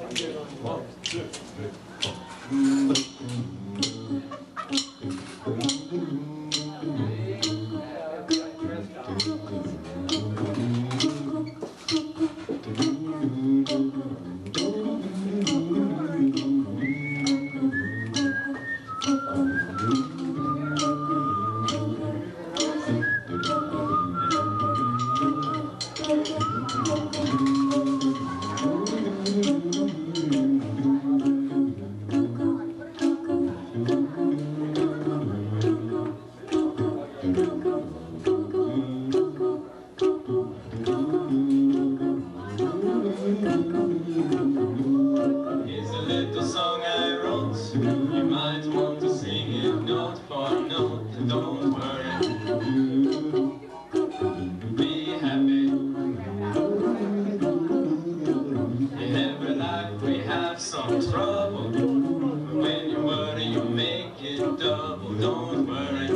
One, two, three, Here's a little song I wrote. You might want to sing it note for note. Don't worry, be happy. In every life we have some trouble. When you worry you make it double. Don't worry,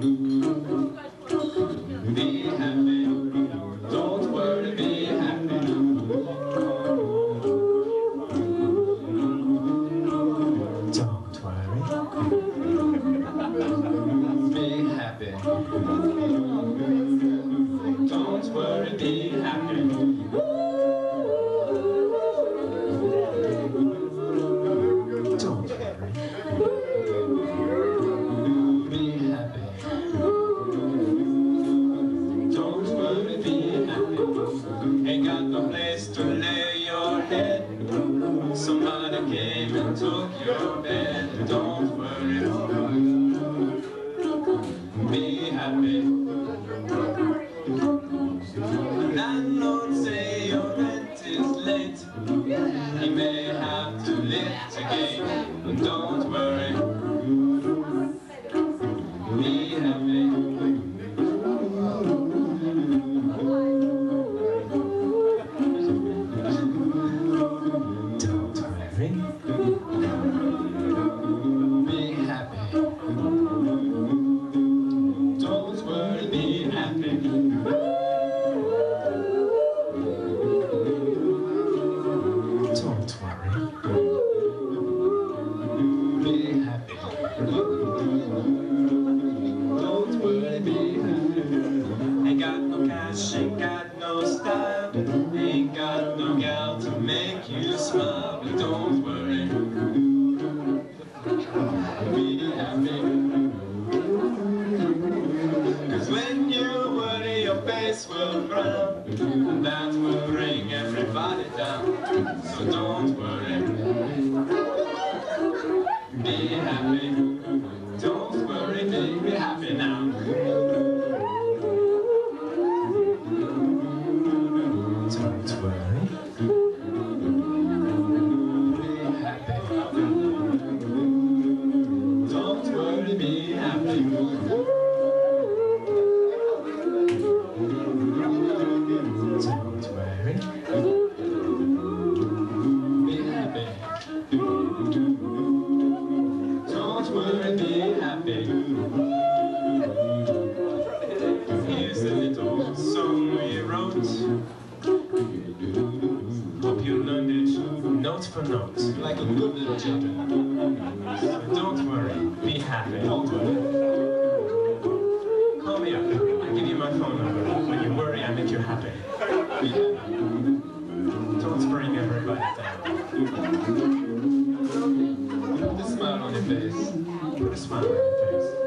be happy. Don't worry, be happy. Be happy. Don't worry, be happy. Don't worry. Be happy. Don't worry, be happy. Ain't got no place to lay your head. Somebody came and took your bed. Don't worry. Be happy. Landlord say your rent is late. He may have to lift again. But don't worry. Be happy. Don't worry. Be happy. Don't worry, be happy. Don't worry. Be happy. Don't worry, be happy. Ain't got no cash, ain't got no style. Ain't got no gal to make you smile. But don't worry. Be happy. Cause when you worry your face will frown, and that will bring everybody down. So don't worry. Be happy. Don't worry, be happy now. Don't worry. Be happy. Don't worry, be happy. Don't worry. Be happy. Don't worry, be happy. Here's a little song we wrote. Hope you learned it note for note, like a good little children. Don't worry, be happy. Don't worry. Call me up. I give you my phone number. When you worry, I make you happy. Be happy. Don't bring everybody down. Put a smile on your face. Put a smile on your face.